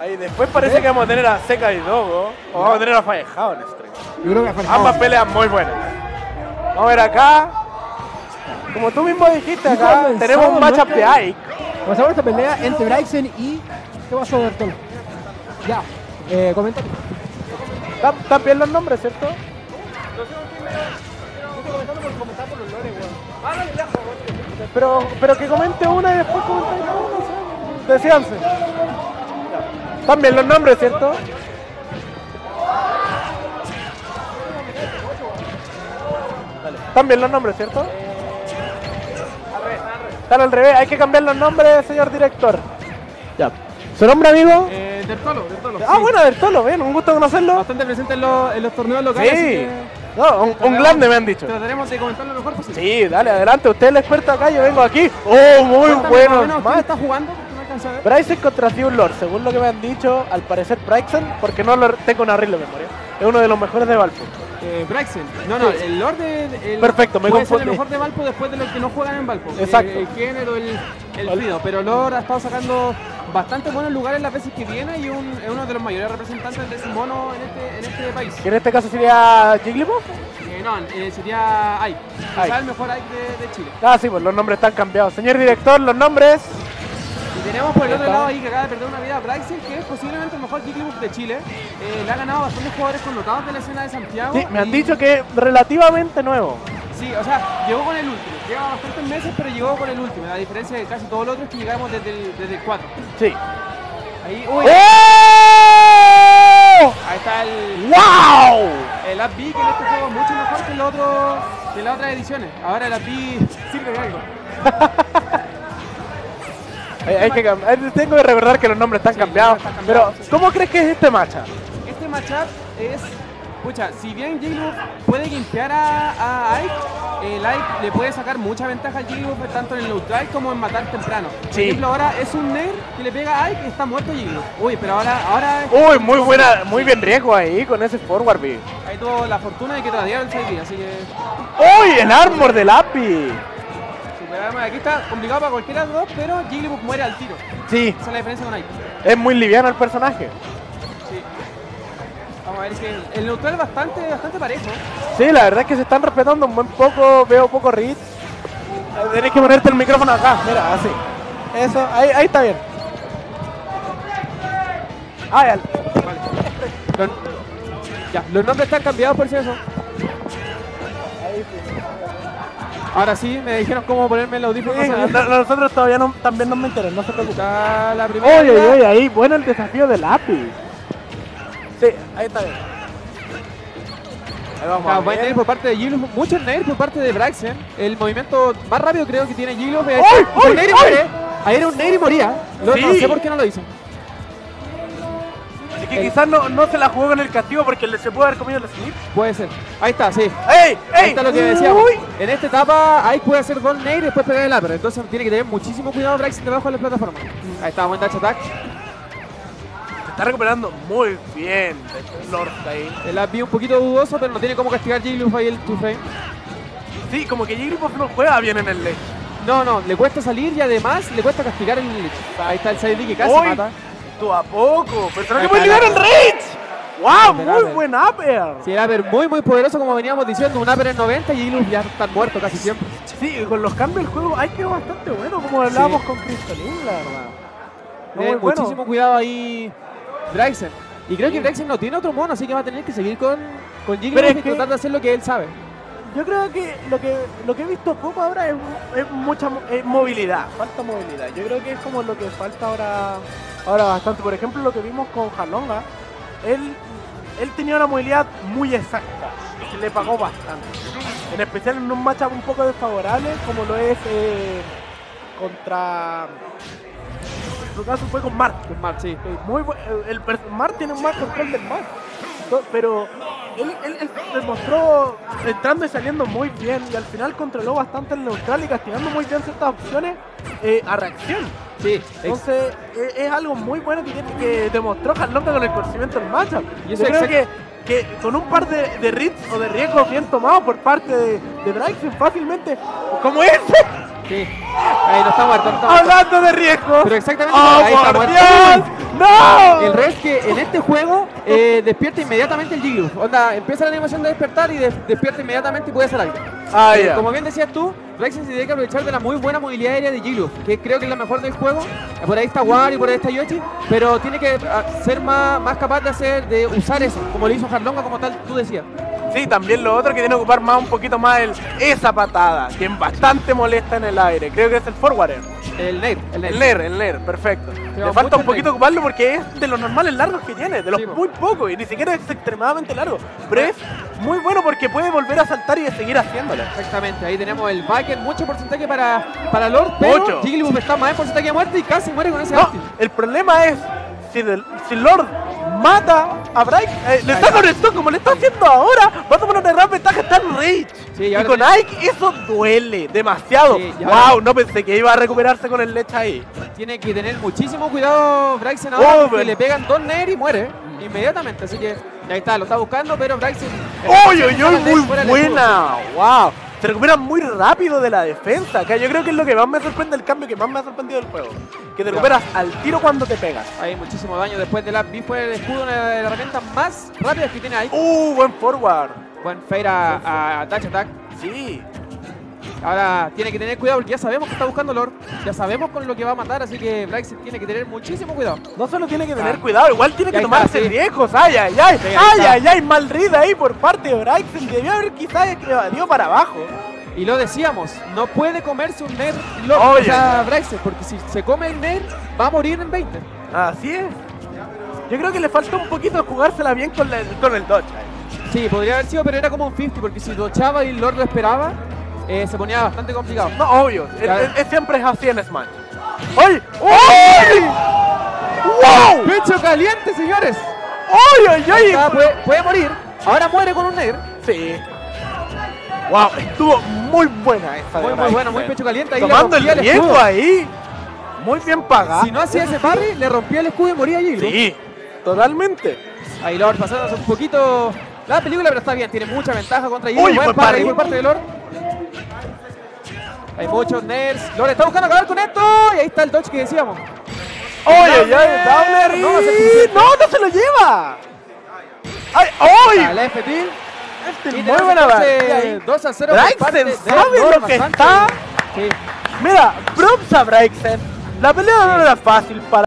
Ahí después parece que vamos a tener a Seca y Dogo. O vamos a tener a Fallejado en stream. Yo creo que Fallejado. Ambas peleas muy buenas. Vamos a ver acá. Como tú mismo dijiste acá, tenemos un matchup de Ike. Vamos a ver esta pelea entre Bryson y... ¿Qué pasó, Bertolo? Ya, comentario. ¿Están bien los nombres, cierto? Pero que comente una y después comentáis la otra, no sé. Decíanse. ¿Están bien los nombres, cierto? ¿Están bien los nombres, cierto? Están al revés, hay que cambiar los nombres, señor director. Ya. ¿Su nombre, amigo? Dertolo. Ah, Sí. bueno, Dertolo, bien, un gusto conocerlo. Bastante presente en los torneos locales. Sí. Así que No, un grande me han dicho. trataremos de comentar lo mejor posible. Sí, dale, adelante, usted es el experto acá, yo vengo aquí. Oh, muy Cuéntame, bueno. más o menos, ¿quién está jugando? Porque no alcanza a ver. Bryson contra Steve Lord, según lo que me han dicho, al parecer Bryson, porque no lo tengo una horrible memoria, es uno de los mejores de Valpo. Bryson. No, Sí. el Lord Perfecto, me puede ser confundí. el mejor de Valpo después de los que no juegan en Valpo. Exacto. El género, el Frido. Pero Lord ha estado sacando bastante buenos lugares las veces que viene y es uno de los mayores representantes de ese mono en este país. Que en este caso sería Jigglypuff. Sería Ike. Ike. Quizá el mejor Ike de Chile. Ah, sí, pues los nombres están cambiados. Señor director, los nombres. Y tenemos por el otro lado ahí que acaba de perder una vida a Bryson, que es posiblemente el mejor Jigglypuff de Chile. Le ha ganado bastantes jugadores connotados de la escena de Santiago. Sí, me han y- dicho que es relativamente nuevo. Sí, o sea, llegó con el último. Lleva bastantes meses, pero llegó con el último. La diferencia de casi todos los otros es que llegamos desde el 4. Sí. Ahí, uy, ¡Oh! ahí está el ¡Wow! Up B, que en este juego es mucho mejor que las otras ediciones. Ahora el Up B sirve de algo. Tengo que recordar que los nombres están cambiados. están cambiados, Pero, sí. ¿cómo crees que es este matchup? Este matchup es... Pucha, si bien Jigglypuff puede limpiar a Ike, el Ike le puede sacar mucha ventaja al Jigglypuff tanto en el neutral como en matar temprano. Por Sí. ejemplo, ahora es un Nair que le pega a Ike y está muerto Jigglypuff. Uy, pero ahora Uy, muy buena, muy bien riesgo ahí con ese forward B. ahí tuvo la fortuna de que tradearon el side B, así que ¡Uy! El armor del API. superamos. Aquí está complicado para cualquiera de los dos, pero Jigglypuff muere al tiro. Sí, Esa es la diferencia con Ike. es muy liviano el personaje. Sí. Vamos a ver, es que el neutral es bastante parejo. Sí, la verdad es que se están respetando un buen poco, veo poco read. Tenés que ponerte el micrófono acá, mira, así. Eso, ahí está bien. Ah, ya. Ya, los nombres están cambiados por si eso. Ahora sí, me dijeron cómo ponerme el audífono. Sí, nosotros todavía no, también nos mentiremos, no se preocupen. Está la primera. Oye, vida. oye, ahí, bueno el desafío del API. Sí, ahí está bien. Ahí vamos Ah, a buen ver. nair por parte de Jigglypuff, mucho nair por parte de Bryson. El movimiento más rápido creo que tiene Jigglypuff es ¡Ay, un ay, nair y ay! muere. Ahí era un nair y moría. No Sí. sé por qué no lo hizo. Es que quizás no se la jugó con el castigo porque se puede haber comido el slip. Puede ser. Ahí está, sí. ¡Ey! ¡Ey! Ahí está lo que decíamos. Uy. En esta etapa Ike puede hacer dos nair y después pegar el upper. Entonces tiene que tener muchísimo cuidado Bryson debajo de la plataforma. Ahí está, buen dash attack. Se está recuperando muy bien Lord ahí. El up B un poquito dudoso, pero no tiene cómo castigar Jigglypuff ahí el 2-frame. Sí, como que Jigglypuff no juega bien en el lane. No, le cuesta salir y además le cuesta castigar el glitch. Ahí está el side B que casi Uy, mata. tú a poco. Personaje Ahí muy está, liviano en Rage. ¡Wow! Upper, Muy upper. buen upper. Sí, el upper muy poderoso como veníamos diciendo, un upper en 90 y Jigglypuff ya está muerto casi siempre. Sí, con los cambios del juego hay que bastante bueno, como hablábamos con Crystalline, la verdad. No, muy bueno. Muchísimo cuidado ahí Bryson. Y creo que Bryson no tiene otro mono, así que va a tener que seguir con Pero Jigglypuff es y que- tratar de hacer lo que él sabe. Yo creo que lo que he visto poco ahora es mucha movilidad, falta movilidad. Yo creo que es como lo que falta ahora bastante. Por ejemplo, lo que vimos con Jalonga, él tenía una movilidad muy exacta, que le pagó bastante. En especial en un matchup un poco desfavorable, como lo es contra... En su caso fue con Mark. Con Mark, sí. Mark tiene un más control del Mark. Pero él demostró entrando y saliendo muy bien y al final controló bastante el neutral y castigando muy bien ciertas opciones a reacción. Sí, Entonces es algo muy bueno que demostró Jalonga con el conocimiento del matchup. Y eso Yo creo exact- que con un par de reads o de riesgos bien tomados por parte de Bryson fácilmente, como ese, sí. Ahí no está muerto, no está muerto. hablando de riesgos. Pero exactamente ¡Oh, ahí está por muerto. Dios! ¡No! El rest que en este juego despierta inmediatamente el Jigglypuff. Onda, empieza la animación de despertar y despierta inmediatamente y puede hacer algo. Ah, ya. Como bien decías tú, Braixen se tiene que aprovechar de la muy buena movilidad aérea de Jigglypuff, que creo que es la mejor del juego. Por ahí está Wario, por ahí está Yoshi, pero tiene que ser más capaz de usar eso, como lo hizo Harlonga, como tal tú decías. Sí, también lo otro que tiene que ocupar un poquito más esa patada, que es bastante molesta en el aire. Creo que es el forward air. El Nair. El Nair, perfecto. Le falta un poquito ocuparlo porque es de los normales largos que tiene, de los muy pocos, y ni siquiera es extremadamente largo. Pero es muy bueno porque puede volver a saltar y seguir haciéndolo. Exactamente, ahí tenemos el backer, mucho porcentaje para Lord, pero Jigglypuff está más en porcentaje de muerte y casi muere con ese ulti. El problema es, si Lord mata a Braixen, le está con esto como le está haciendo ahora, va a tomar una gran ventaja, está en Rage. Sí, y con Ike eso duele demasiado. Sí, Wow, no pensé que iba a recuperarse con el Lech ahí. Tiene que tener muchísimo cuidado Braixen ahora porque le pegan 2 Nair y muere inmediatamente, así que ahí está, lo está buscando, pero Braixen... ¡Oy, oy, oy! Muy buena. ¡Wow! Se recupera muy rápido de la defensa. Que yo creo que es lo que más me sorprende, el cambio que más me ha sorprendido del juego. Que te recuperas al tiro cuando te pegas. Hay muchísimo daño después de la B fue el escudo, una de las herramientas más rápidas que tiene ahí. Buen forward. Buen fair a Dash Attack. Sí. Ahora tiene que tener cuidado porque ya sabemos que está buscando Lord. Ya sabemos con lo que va a matar, así que Braixen tiene que tener muchísimo cuidado. No solo tiene que tener cuidado, igual tiene que tomarse riesgos. Mal read ahí por parte de Braixen. Debió haber quizás evadido para abajo. Y lo decíamos, no puede comerse un Nair Lord, o sea, Braixen, porque si se come el Nair va a morir en 20. Así es. Yo creo que le faltó un poquito jugársela bien con el dodge. Sí, podría haber sido, pero era como un 50, porque si dochaba y Lord lo esperaba, se ponía bastante complicado. No, obvio. Siempre es así en Smash. ¡Ay! ¡Ay! ¡Wow! ¡Pecho caliente, señores! ¡Ay, ay, ay! Puede morir. Ahora muere con un Nair. Sí. ¡Wow! Estuvo muy buena esa. Muy bueno, muy pecho caliente. Ahí tomando el riesgo ahí. Muy bien pagado. Si no hacía ese parry, le rompía el escudo y moría allí. Sí, totalmente. Ahí Lord pasándose un poquito la película, pero está bien. Tiene mucha ventaja contra Jigglypuff. Buen parry por parte de Lord. Hay muchos Nairs. Lord está buscando acabar con esto. Y ahí está el dodge que decíamos. ¡Oye, Downer! ¡No se lo lleva! ¡Ay, ay! El FT. Muy buena base. 2-0. Braixen sabe lo que está. Sí. Mira, props a Braixen. La pelea no era fácil para